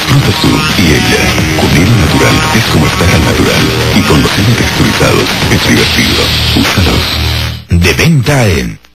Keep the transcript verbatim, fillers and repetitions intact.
Disfruta tú y ella. Con hilo natural es como estar al natural. Y con los hilos texturizados es divertido. Úsalos. De venta en